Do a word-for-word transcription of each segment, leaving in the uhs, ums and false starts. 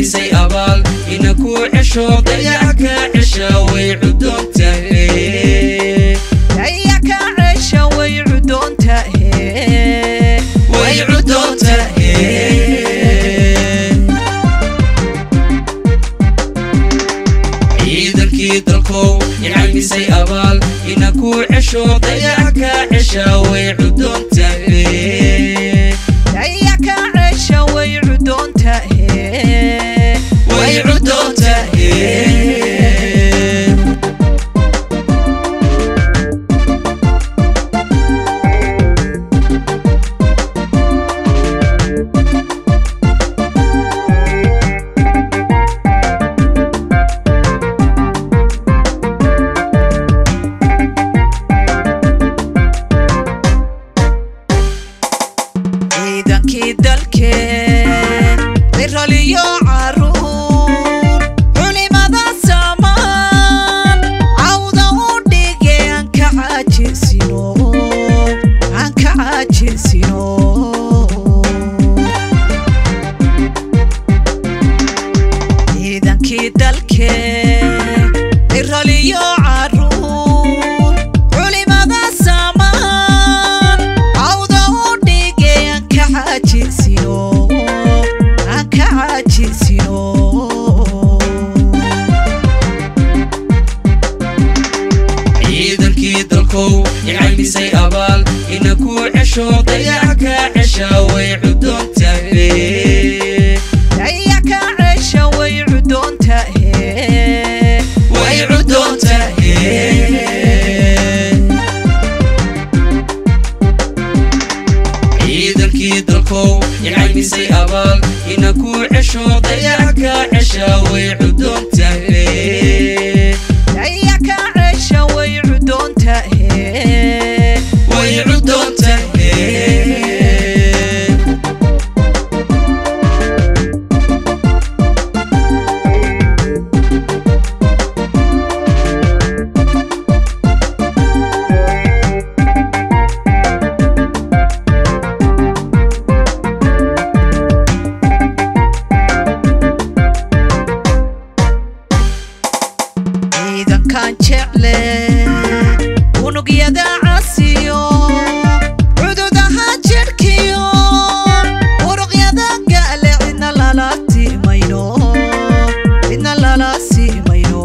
يعلمسي أبال إنكو عشو ضيعك عشا ويعدون تهي ضيعك عشا ويعدون تهي ويعدون تهي عيدك دلكو يعلمسي أبال إنكو عشو ضيعك عشا ويعدون تهي ضيعك عشا ويعدون تهي ويعدون تهي ciidankii dalkeen iraliyo caruur culimada samaan cawda u dhigay aan ka caajisino aan ka caajisino ciidankii dalkeen iraliyo caruur culimada samaan cawda u dhigay aan ka caajisino aan ka caajisino ciidankii dalkow يعلمسي أبال إنكو عشو ضيعك عشا ويعدون تهي ضيعك عشا ويعدون تهي ويعدون تهي عيدك دلكو يعلمسي أبال إنكو عشو ضيعك عشا ويعدون تهي ضيعك عشا ويعدون تهي ويعدون تهي ciidankan jecle unugyada casiyo cududaha jirhkiyo uruqyada gaale cidna lala timayno cidna lala simayno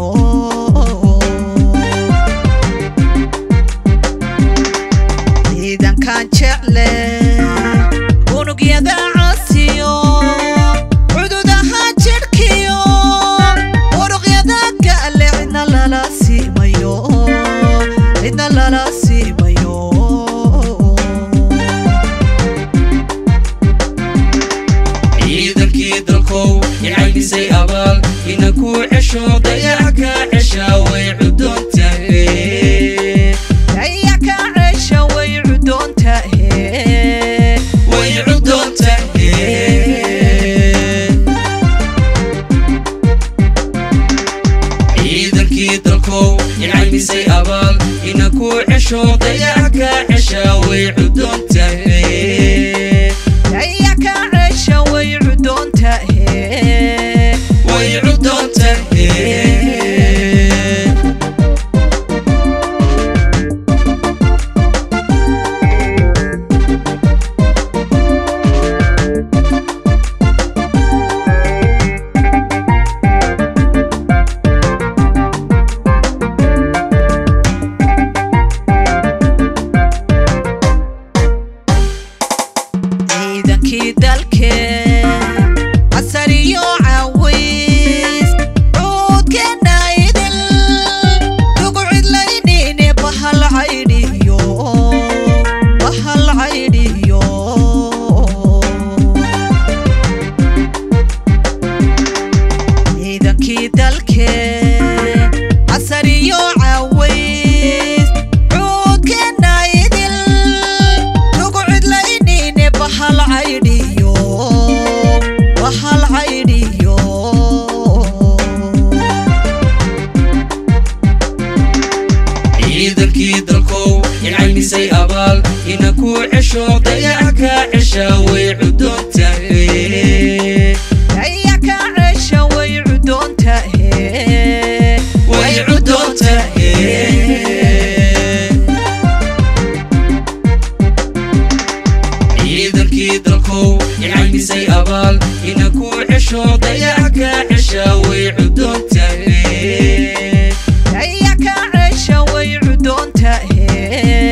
ciidankan jecle unugyada casiyo cududaha jirhkiyo uruqyada gaale cidna lala simayo cidna lala simayo ciidankii dalkow يعلمسي أبال إنكو عشو ضيعك عشا ويعدون تهي ضيعك عشا ويعدون تهي ويعدون تهي عيدك دلكو يعلمسي أبال إنكو عشو ضيعك عشا ويعدون تهي ضيعك عشا ويعدون تهي ويعدون تهي ciidankii dalkeen casariyo caways cuudkeena idil dugu cidlaynine bahal caydhiyo bahal caydhiyo ciidankii dalkeen casariyo caways cuudkeena idil dugu cidlaynine bahal caydhiyo bahal caydhiyo ciidankii dalkow يعلمسي أبال إنكو عشو ضيعك عشا ويعدون تهي ضيعك عشا عينسي أبال إنكو عشو ضيعك عشا ويعدون تهي ضيعك عشا ويعدون تهي